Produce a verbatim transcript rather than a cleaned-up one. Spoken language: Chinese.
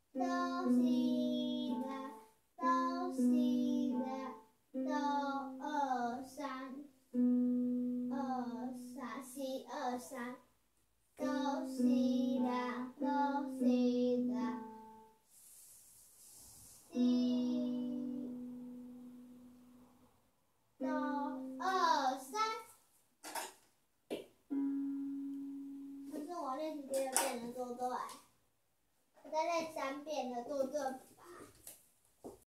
哆西啦，哆西啦，哆二三，二三西二三，哆西啦，哆西啦，西哆二三。可是我练习第二遍的动作哎，我再练三遍的动作。